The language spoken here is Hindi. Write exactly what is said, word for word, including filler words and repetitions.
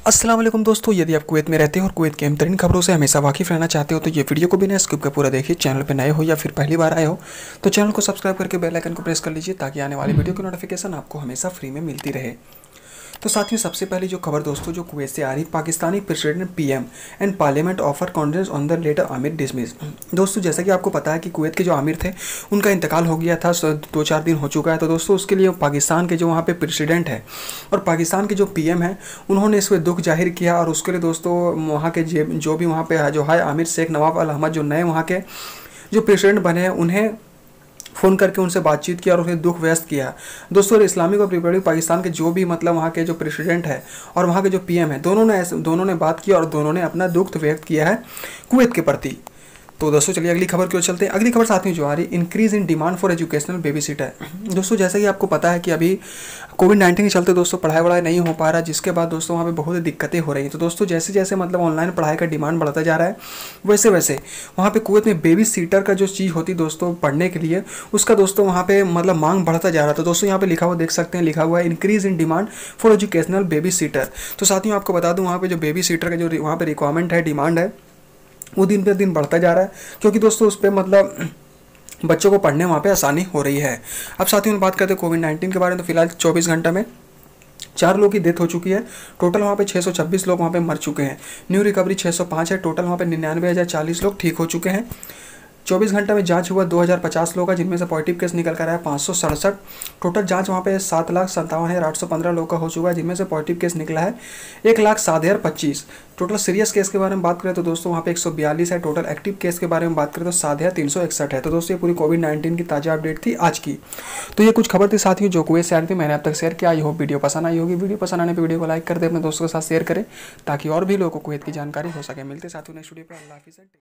अस्सलाम वालेकुम दोस्तों, यदि आप कुवैत में रहते हो और कुवैत की अहम तरीन खबरों से हमेशा वाकिफ़ रहना चाहते हो तो ये वीडियो को बिना स्किप के पूरा देखिए। चैनल पर नए हो या फिर पहली बार आए हो तो चैनल को सब्सक्राइब करके बेल आइकन को प्रेस कर लीजिए ताकि आने वाली वीडियो की नोटिफिकेशन आपको हमेशा फ्री में मिलती रहे। तो साथियों, सबसे पहले जो खबर दोस्तों जो कुवैत से आ रही, Pakistani president PM and parliament offer conference on the letter Amir dismiss. दोस्तों जैसा कि आपको पता है कि कुवैत के जो आमिर थे उनका इंतकाल हो गया था, दो चार दिन हो चुका है। तो दोस्तों उसके लिए पाकिस्तान के जो वहाँ पे प्रेसिडेंट है और पाकिस्तान के जो पीएम है उन्होंने इस पर दुख जाहिर किया। और उसके लिए दोस्तों वहाँ के जो भी वहाँ पे जो है आमिर शेख नवाफ अल अहमद जो नए वहाँ के जो प्रेसिडेंट बने हैं उन्हें फ़ोन करके उनसे बातचीत किया और उन्हें दुख व्यक्त किया। दोस्तों इस्लामिक और रिपब्लिक पाकिस्तान के जो भी मतलब वहाँ के जो प्रेसिडेंट है और वहाँ के जो पीएम है दोनों ने दोनों ने बात की और दोनों ने अपना दुख व्यक्त किया है कुवैत के प्रति। तो दोस्तों चलिए अगली खबर की ओर चलते हैं। अगली खबर साथ में जो आ रही, increase in demand for educational baby sitter. दोस्तों जैसा कि आपको पता है कि अभी कोविड नाइन्टीन के चलते दोस्तों पढ़ाई वढ़ाई नहीं हो पा रहा, जिसके बाद दोस्तों वहाँ पे बहुत दिक्कतें हो रही हैं। तो दोस्तों जैसे जैसे मतलब ऑनलाइन पढ़ाई का डिमांड बढ़ता जा रहा है वैसे वैसे वहाँ पे कुवैत में बेबी सीटर का जो चीज़ होती दोस्तों पढ़ने के लिए उसका दोस्तों वहाँ पे मतलब मांग बढ़ता जा रहा था। तो दोस्तों यहाँ पे लिखा हुआ देख सकते हैं, लिखा हुआ है increase in demand for educational baby sitter. तो साथियों आपको बता दूँ वहाँ पे जो बेबी सीटर का जो वहाँ पे रिक्वायरमेंट है, डिमांड है, वो दिन पे दिन बढ़ता जा रहा है, क्योंकि दोस्तों उस पर मतलब बच्चों को पढ़ने वहाँ पे आसानी हो रही है। अब साथियों में बात करते हैं कोविड नाइन्टीन के बारे में। तो फिलहाल चौबीस घंटा में चार लोगों की डेथ हो चुकी है। टोटल वहाँ पे छः सौ छब्बीस लोग वहाँ पे मर चुके हैं। न्यू रिकवरी छः सौ पाँच है। टोटल वहाँ पे निन्यानवे हज़ार चालीस लोग ठीक हो चुके हैं। चौबीस घंटा में जांच हुआ दो हज़ार पचास लोग का, जिनमें से पॉजिटिव केस निकल कर आया पाँच सौ सड़सठ। टोटल जांच वहाँ पे सात लाख सत्तावन हज़ार आठ सौ पंद्रह लोग का हो चुका है, जिनमें से पॉजिटिव केस निकला है एक लाख सात हज़ार पच्चीस। टोटल सीरियस केस के बारे में बात करें तो दोस्तों वहाँ पे एक सौ बयालीस है। टोटल एक्टिव केस के बारे में बात करें तो सात हज़ार तीन सौ इकसठ है। तो दोस्तों ये पूरी कोविड नाइन्टीन की ताज़ा अपडेट थी आज की। तो ये कुछ खबर थी साथियों जो कुवैत से आ रही थी, मैंने अब तक शेयर किया। आई होप वीडियो पसंद आई होगी। वीडियो पसंद आने पर वीडियो को लाइक कर दे, अपने दोस्तों के साथ शेयर करें ताकि और भी लोगों को कुवैत की जानकारी हो सके। मिलते साथियों नेक्स्ट वीडियो पर। अल्लाह हाफिज़।